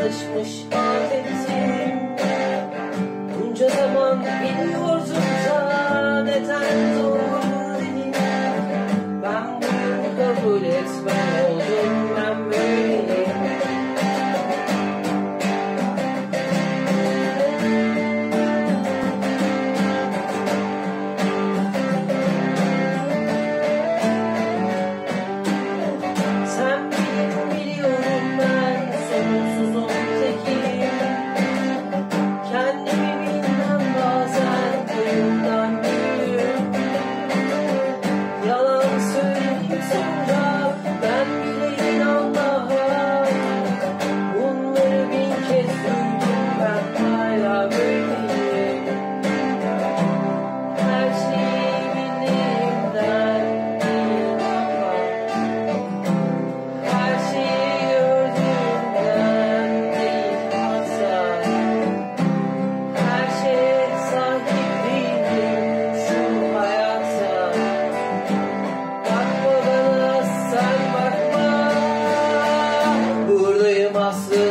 alışmış adetim. Bunca zaman biliyordum da neden doğru dedin. Ben bunu kabul etmem oldum, ben böyleyim. Sen biliyorum ben sonsuzum tekim. Kendimi bilmem bazen boyumdan büyüğüm. Yalan söyleyip sonra ben bile inanmam. Bunları bin kez duydum, ben hala böyleyim. Her şeyi bildiğimden değil ama her şeyi gördüğümden değil asla. Her şeye sahip değilim şu hayatta. Bakma bana, sen bakma. Buradayım aslında.